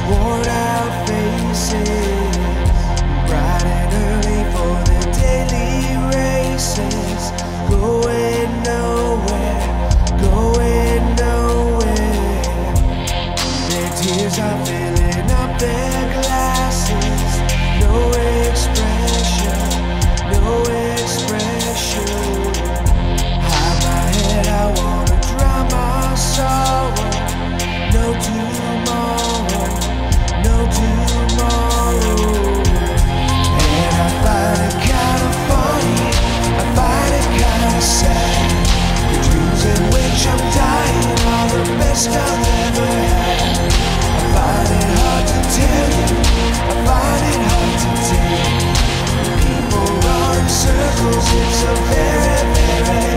worn out faces, bright and early for the daily races, going nowhere, going nowhere. Their tears are filling up their glasses, no expression, no expression. Hide my head, I wanna drown my sorrow. No tomorrow, no tomorrow. And I find it kinda funny, I find it kinda sad. The dreams in which I'm dying are the best I've ever had. I find it hard to tell you, I find it hard to take. People run in circles, it's a very, very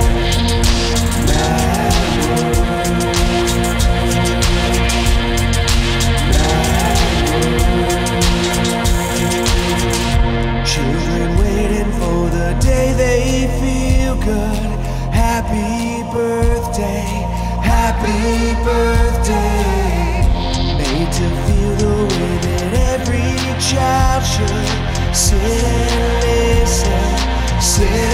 mad world. Children waiting for the day they feel good. Happy birthday, happy birthday. Made to feel the way that every child should. Sit and listen, sit